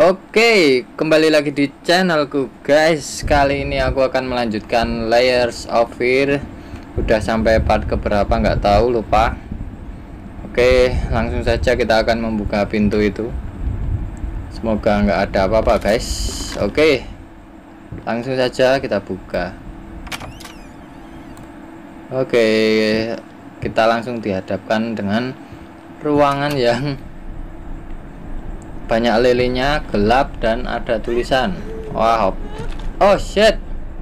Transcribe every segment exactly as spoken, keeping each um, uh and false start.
Oke, kembali lagi di channelku guys. Kali ini aku akan melanjutkan Layers of Fear. Udah sampai part keberapa nggak tahu, lupa. Oke, langsung saja kita akan membuka pintu itu. Semoga nggak ada apa-apa guys. Oke, langsung saja kita buka. Oke, kita langsung dihadapkan dengan ruangan yang banyak lilinnya, gelap, dan ada tulisan. Wow, oh shit.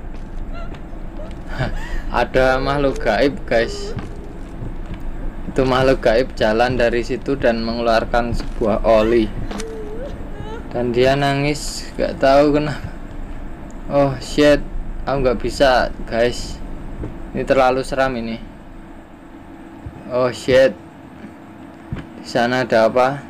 Ada makhluk gaib guys. Itu makhluk gaib jalan dari situ dan mengeluarkan sebuah oli. Dan dia nangis, gak tahu kenapa. Oh shit, aku nggak bisa guys. Ini terlalu seram ini. Oh shit. Di sana ada apa?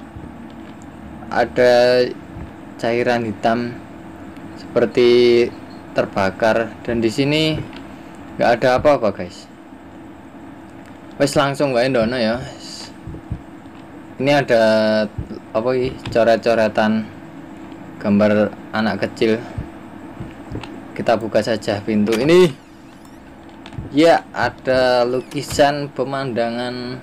Ada cairan hitam seperti terbakar, dan di sini nggak ada apa-apa guys. Wes langsung wae ndono ya. Ini ada apa ini, coret-coretan gambar anak kecil. Kita buka saja pintu ini. Ya, ada lukisan pemandangan.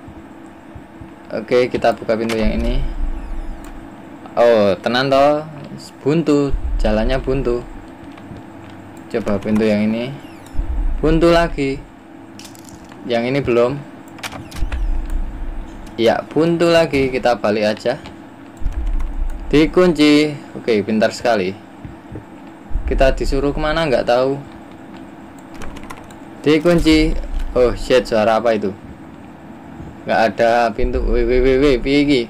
Oke, kita buka pintu yang ini. Oh, tenang toh, buntu, jalannya buntu. Coba pintu yang ini, buntu lagi. Yang ini belum. Ya, buntu lagi. Kita balik aja. Dikunci. Oke, pintar sekali. Kita disuruh kemana nggak tahu. Dikunci. Oh shit, suara apa itu? Nggak ada pintu. Wih wih wih wih, piye iki?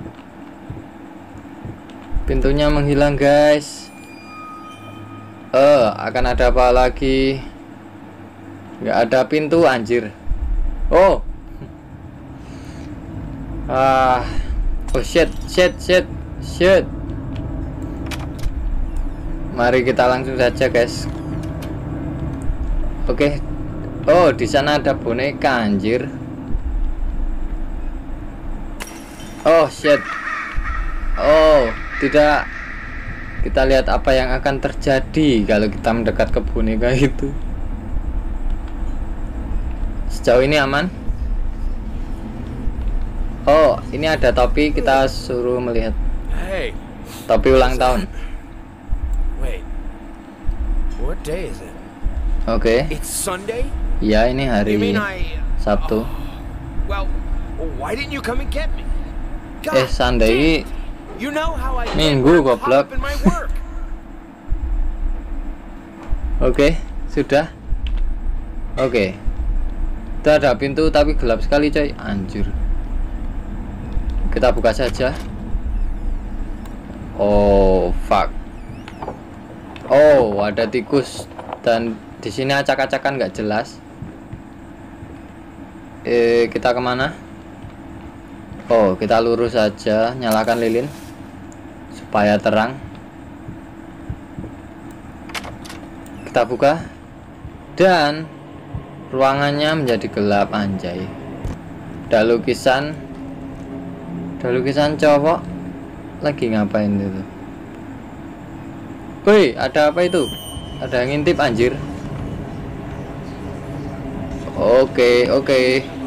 Pintunya menghilang guys. Eh, akan ada apa lagi? Nggak ada pintu anjir. Oh. Ah. Oh shit, shit, shit, shit. Mari kita langsung saja guys. Oke. Oh, di sana ada boneka anjir. Oh shit. Oh, tidak. Kita lihat apa yang akan terjadi kalau kita mendekat ke boneka itu. Sejauh ini aman. Oh, ini ada topi. Kita suruh melihat topi ulang tahun. Oke. Ya, ini hari Sabtu. Eh, Sunday Minggu goblok. Oke, sudah. Oke. Itu ada pintu tapi gelap sekali coy, anjir. Kita buka saja. Oh, fuck. Oh, ada tikus dan di sini acak-acakan nggak jelas. Eh, kita kemana? Oh, kita lurus saja, nyalakan lilin supaya terang. Kita buka dan ruangannya menjadi gelap anjay. Ada lukisan. Ada lukisan cowok lagi ngapain itu? Woi, ada apa itu? Ada yang ngintip anjir. Oke, oke.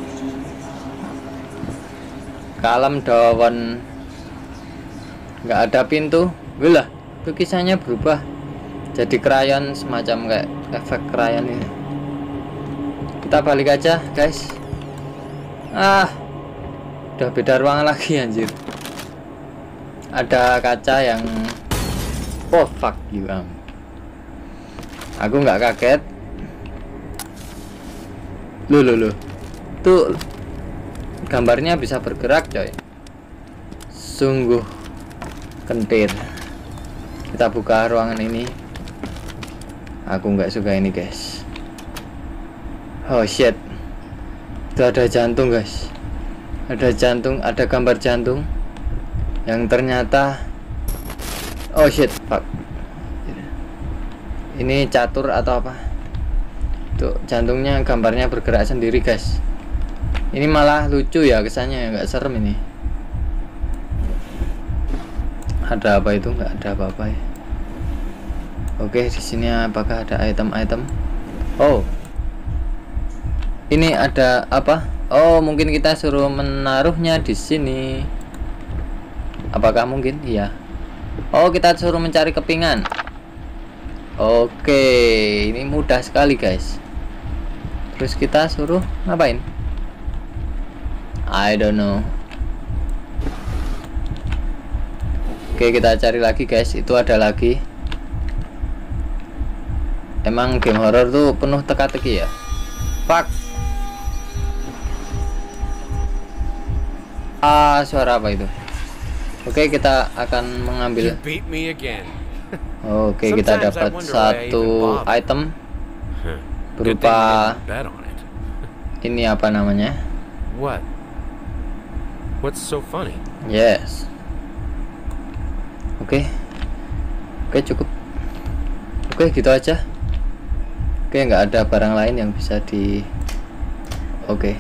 Kalem dawan. Nggak ada pintu. Wilah, lukisannya berubah jadi krayon, semacam kayak efek krayon ini. Kita balik aja guys. Ah, udah beda ruangan lagi anjir. Ada kaca yang oh fuck you am. Aku nggak kaget. Loh loh loh. Tuh gambarnya bisa bergerak coy. Sungguh kentir. Kita buka ruangan ini. Aku nggak suka ini guys. Oh shit. Itu ada jantung guys. Ada jantung, ada gambar jantung yang ternyata oh shit, fuck. Ini catur atau apa? Tuh jantungnya, gambarnya bergerak sendiri guys. Ini malah lucu ya kesannya, nggak serem ini. Ada apa itu? Nggak ada apa-apa ya. Oke, di sini apakah ada item-item? Oh, ini ada apa? Oh, mungkin kita suruh menaruhnya di sini. Apakah mungkin? Iya. Oh, kita suruh mencari kepingan. Oke, ini mudah sekali guys. Terus kita suruh ngapain? I don't know. Oke, kita cari lagi guys. Itu ada lagi. Emang game horror tuh penuh teka-teki ya. Fuck. Ah, suara apa itu? Oke, kita akan mengambil. Oke, kita dapat satu item berupa ini apa namanya? What? What's so funny? Yes. Oke. Oke, cukup. Oke, gitu aja. Oke, nggak ada barang lain yang bisa di. Oke.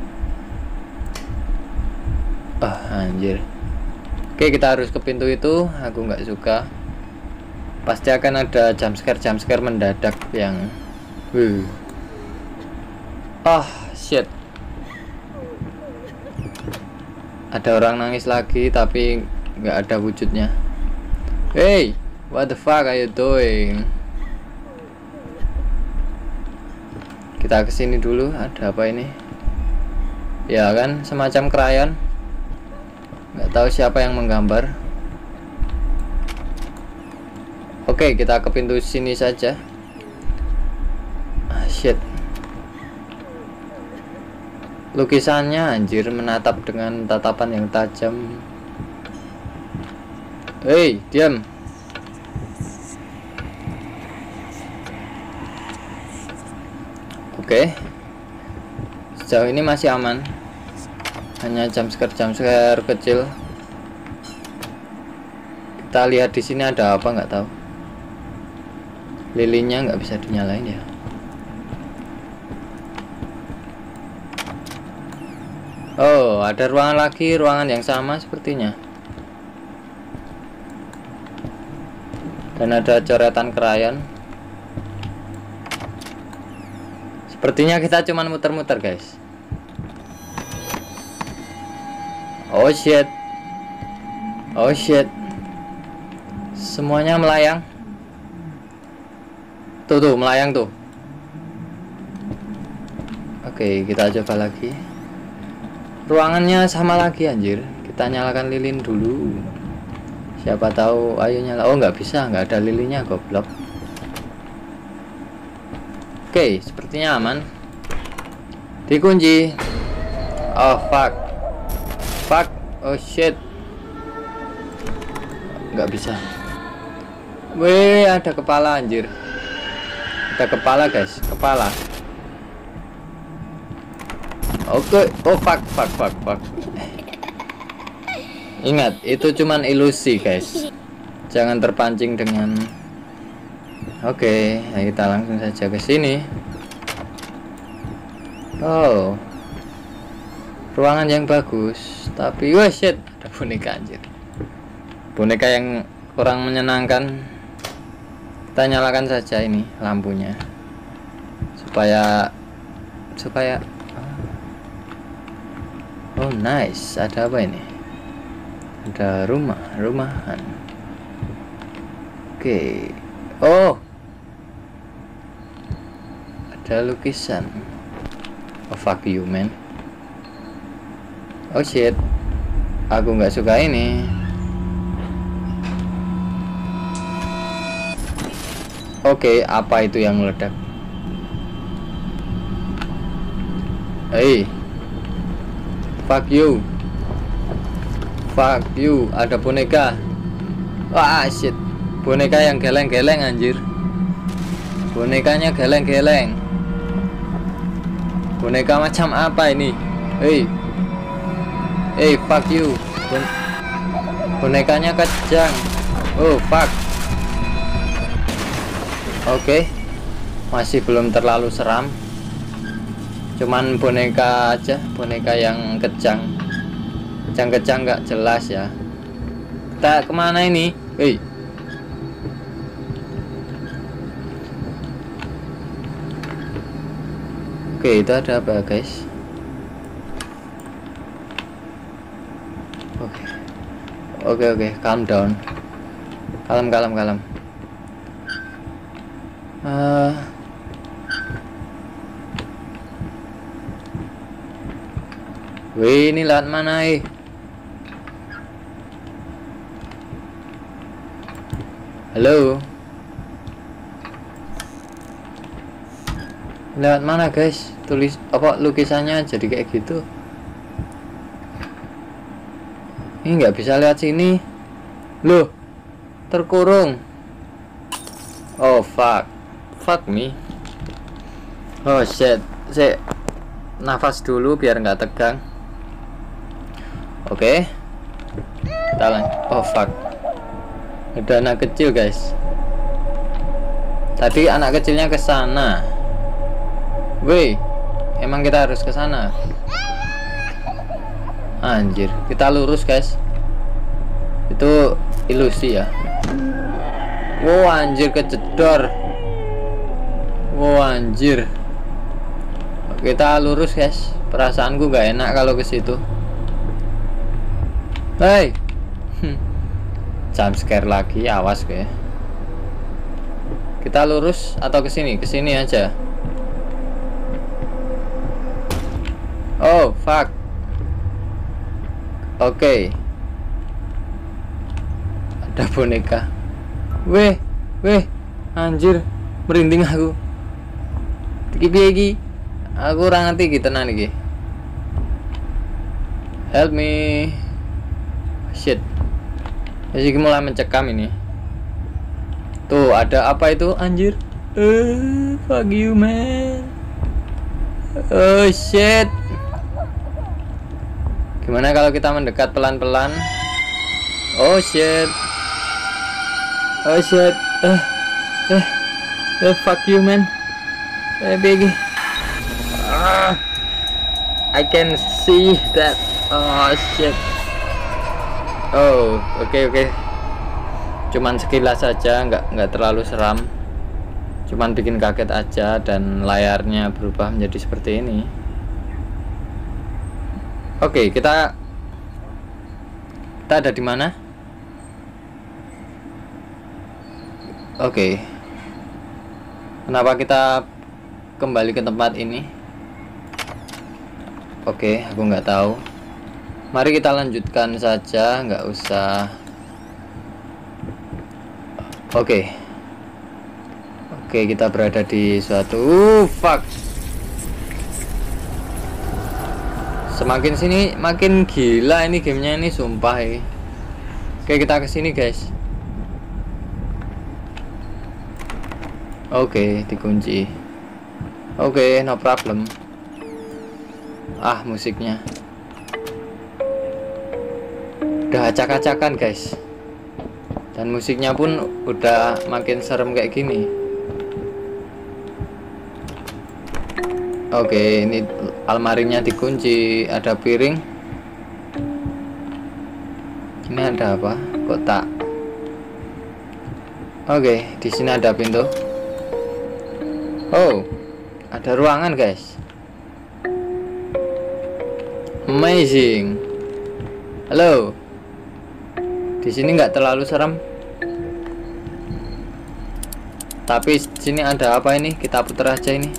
Ah, anjir. Oke, kita harus ke pintu itu. Aku nggak suka. Pasti akan ada jumpscare jumpscare mendadak yang. Wuh. Ah, shit. Ada orang nangis lagi tapi nggak ada wujudnya. Hey, what the fuck are you doing? Kita kesini dulu. Ada apa ini? Ya kan, semacam krayon. Nggak tahu siapa yang menggambar. Oke, kita ke pintu sini saja. Ah, shit. Lukisannya anjir menatap dengan tatapan yang tajam. Hei, diam. Oke. Sejauh ini masih aman. Hanya jumpscare jumpscare kecil. Kita lihat di sini ada apa nggak tahu. Lilinnya nggak bisa dinyalain ya. Oh, ada ruangan lagi, ruangan yang sama sepertinya. Dan ada coretan krayon. Sepertinya kita cuman muter-muter, guys. Oh shit. Oh shit. Semuanya melayang. Tuh tuh, melayang tuh. Oke, kita coba lagi. Ruangannya sama lagi anjir. Kita nyalakan lilin dulu. Siapa tahu, ayo nyala. Oh, nggak bisa, nggak ada lilinnya, goblok. Oke, sepertinya aman. Dikunci. Oh fuck. Fuck. Oh shit. Nggak bisa. Weh, ada kepala anjir. Ada kepala guys, kepala. Oke, oh fuck, fuck, fuck, fuck. Ingat, itu cuman ilusi guys. Jangan terpancing dengan. Oke, nah kita langsung saja ke sini. Oh, ruangan yang bagus, tapi wah shit, ada boneka anjir. Boneka yang kurang menyenangkan. Kita nyalakan saja ini lampunya supaya supaya. Oh nice, ada apa ini? Ada rumah, rumahan. Oke. Oh, ada lukisan. Oh fuck you man. Oh shit, aku nggak suka ini. Oke, apa itu yang meledak? Hey, fuck you. Fuck you, ada boneka. Wah shit, boneka yang geleng-geleng anjir. Bonekanya geleng-geleng. Boneka macam apa ini? Hey, hey fuck you. Bon bonekanya kejang. Oh fuck. Oke, okay. Masih belum terlalu seram. Cuman boneka aja, boneka yang kejang. Kejang-kejang nggak jelas ya. Kita kemana ini? Hei. Oke, itu ada apa guys? Oke. Oke oke, calm down. Kalem kalem kalem. Uh, Wih, ini lewat mana eh? Halo. Lewat mana guys? Tulis apa lukisannya jadi kayak gitu? Ini nggak bisa lewat sini. Loh, terkurung. Oh fuck. Fuck me. Oh shit. Saya nafas dulu biar nggak tegang. Oke. Okay. Kita lanjut. Oh fuck. Ada anak kecil guys. Tadi anak kecilnya ke sana. Woi, emang kita harus ke sana? Anjir, kita lurus guys. Itu ilusi ya. Wow anjir, kejedor. Wow anjir. Kita lurus guys. Perasaanku gak enak kalau ke situ. Hei. Jump scare lagi, awas kayak. Kita lurus atau ke sini? Ke sini aja. Oh, fuck. Oke. Okay. Ada boneka. Weh, weh. Anjir, merinding aku. Iki piye iki? Aku ora ngerti iki tenan iki. Help me. Shit. Jadi mulai mencekam ini. Tuh, ada apa itu anjir? Uh, fuck you man. Oh shit. Gimana kalau kita mendekat pelan-pelan? Oh shit. Oh shit. Eh, eh, eh, fuck you man. Eh, big. Ah, I can see that. Oh shit. Oh, oke okay, oke. Okay. Cuman sekilas saja, nggak nggak terlalu seram. Cuman bikin kaget aja dan layarnya berubah menjadi seperti ini. Oke, okay, kita kita ada di mana? Oke. Okay. Kenapa kita kembali ke tempat ini? Oke, okay, aku nggak tahu. Mari kita lanjutkan saja, nggak usah. Oke. Okay. Oke, okay, kita berada di suatu uh, fuck. Semakin sini makin gila ini gamenya ini sumpah ya. Oke, kita ke sini guys. Oke, dikunci. Oke, no problem. Ah, musiknya udah acak-acakan guys. Dan musiknya pun udah makin serem kayak gini. Oke, ini almarinya dikunci, ada piring. Ini ada apa? Kotak. Oke, di sini ada pintu. Oh, ada ruangan guys. Amazing. Halo. Di sini nggak terlalu serem. Tapi sini ada apa ini? Kita putar aja ini.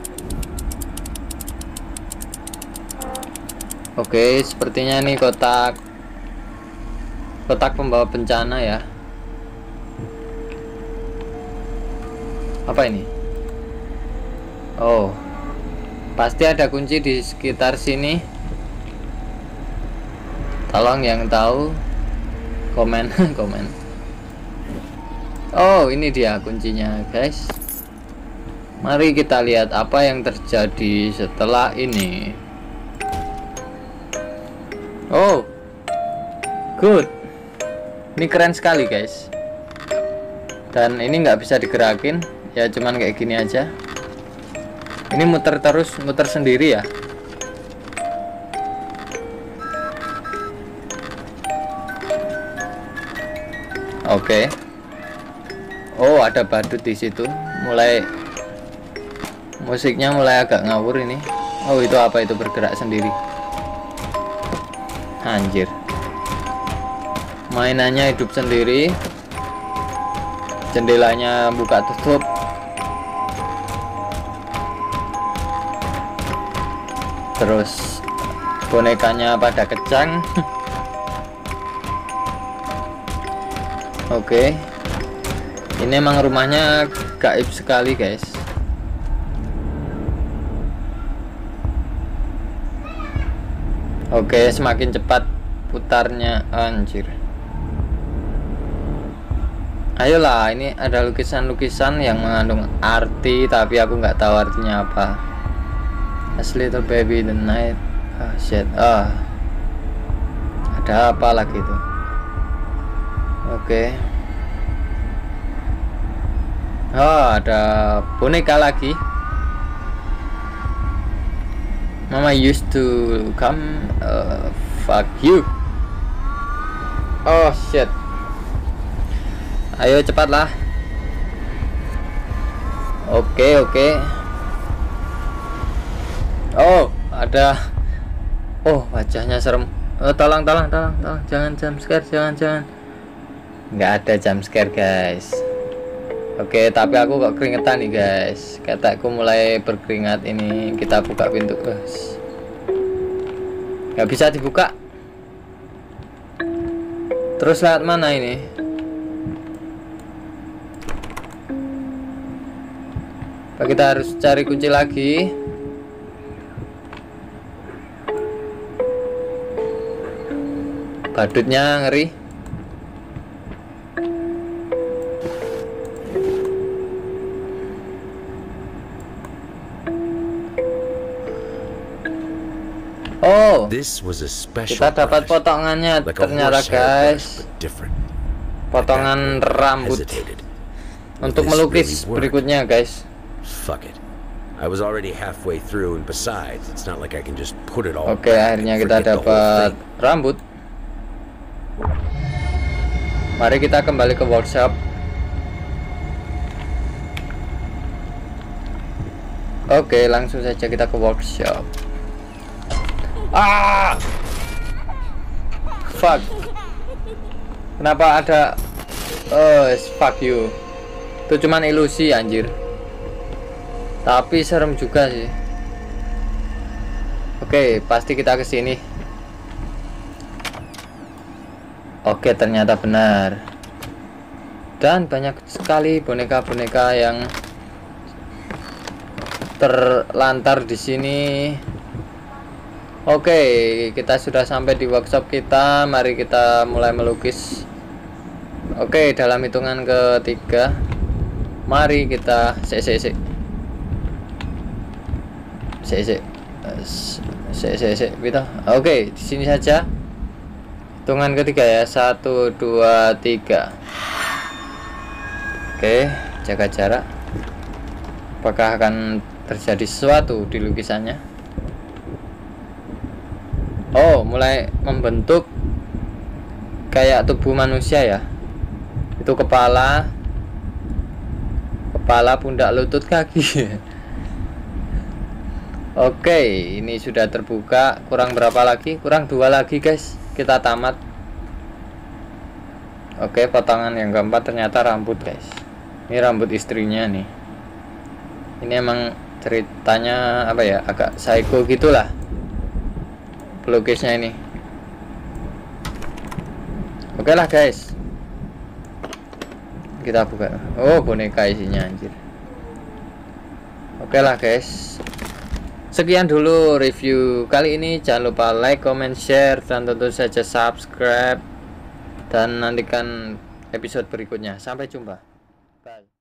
Oke, sepertinya ini kotak kotak pembawa bencana ya. Apa ini? Oh, pasti ada kunci di sekitar sini. Tolong yang tahu komen komen. Oh, ini dia kuncinya guys. Mari kita lihat apa yang terjadi setelah ini. Oh, good. Ini keren sekali guys. Dan ini nggak bisa digerakin, ya cuman kayak gini aja. Ini muter terus, muter sendiri ya. Oke. Oh, ada badut di situ. Mulai musiknya mulai agak ngawur ini. Oh, itu apa itu bergerak sendiri? Anjir. Mainannya hidup sendiri. Jendelanya buka tutup. Terus bonekanya pada kecang. Oke. Ini emang rumahnya gaib sekali, guys. Oke, semakin cepat putarnya, anjir. Ayolah, ini ada lukisan-lukisan yang mengandung arti, tapi aku nggak tahu artinya apa. As little baby the night. Ah, shit. Ah. Ada apa lagi itu? Oke. Oh, ada boneka lagi. Mama used to come. Uh, fuck you. Oh shit. Ayo cepatlah. Oke oke. Oh ada. Oh wajahnya serem. Oh, tolong tolong tolong tolong. Jangan jump scare, jangan jangan. Nggak ada jump scare, guys. Oke, tapi aku kok keringetan nih, guys. Kataku mulai berkeringat ini. Kita buka pintu, guys. Nggak bisa dibuka. Terus lewat mana ini? Apa kita harus cari kunci lagi? Badutnya ngeri. Oh, This was a special kita dapat brush, potongannya like a ternyata, horsehair guys. brush, but different. Potongan rambut Hesitated. untuk This melukis really worked. berikutnya, guys. Fuck it. I was already halfway through, and besides, it's not like I can just put it all Oke, back akhirnya and kita forget the whole dapat thing. rambut. Mari kita kembali ke workshop. Oke, langsung saja kita ke workshop. Ah, fuck. Kenapa ada? Oh, fuck you. Itu cuman ilusi, anjir. Tapi serem juga sih. Oke, pasti kita ke sini. Oke, ternyata benar. Dan banyak sekali boneka-boneka yang terlantar di sini. Oke, kita sudah sampai di workshop kita. Mari kita mulai melukis. Oke, dalam hitungan ketiga, mari kita sek sek sek sek sek sek sek sek gitu. Oke, di sini saja. Hitungan ketiga ya, satu dua tiga. Oke, jaga jarak. Apakah akan terjadi sesuatu di lukisannya? Oh, mulai membentuk kayak tubuh manusia ya. Itu kepala, kepala, pundak, lutut, kaki. Oke, ini sudah terbuka. Kurang berapa lagi? Kurang dua lagi, guys. Kita tamat. Oke, potongan yang keempat ternyata rambut, guys. Ini rambut istrinya nih. Ini emang ceritanya apa ya? Agak psycho gitulah. Pelukisnya ini. Oke lah, guys. Kita buka. Oh, boneka isinya, anjir. Oke lah, guys. Sekian dulu review kali ini. Jangan lupa like, comment, share, dan tentu saja subscribe. Dan nantikan episode berikutnya. Sampai jumpa. Bye.